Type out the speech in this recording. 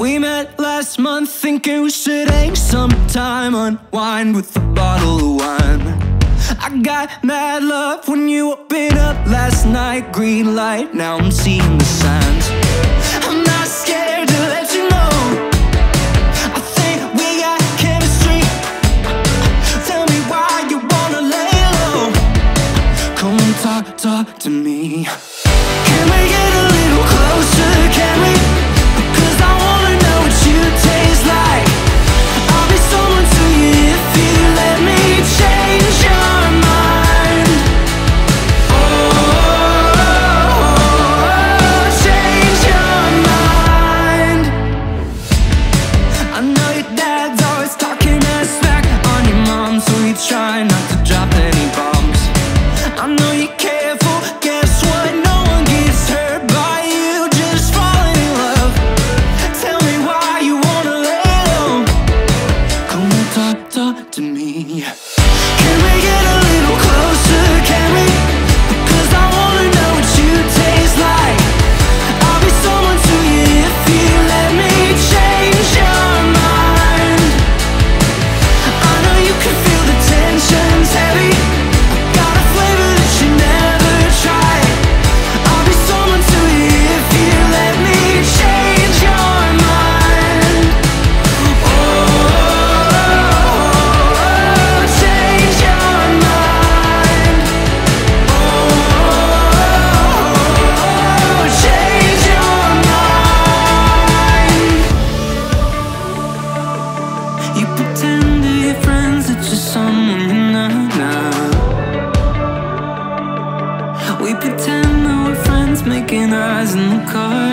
We met last month thinking we should hang sometime, unwind with a bottle of wine. I got mad love when you opened up last night. Green light, now I'm seeing the signs. I'm not scared to let you know I think we got chemistry. Tell me why you wanna lay low. Come and talk to me. Can we get a little closer, can we? Because I wanna know what you taste like. I'll be someone to you if you let me change your mind. Oh, change your mind. I know your dad's always talking that smack on your mom, so you try not to drop any bombs. I know you're careful, guess what? No one gets hurt by you just falling in love. Tell me why you wanna lay low. Come and talk to me. Can we get a little closer, can we? Because I wanna know what you taste like. I'll be someone to you if you let me change your mind. I know you can feel the tension's heavy. Got a flavor that you never tried. I'll be someone to you if you let me change your mind. Oh, change your mind. Oh, change your mind. You pretend to your friends that you're someone you're not now. We pretend that we're friends making eyes in the car.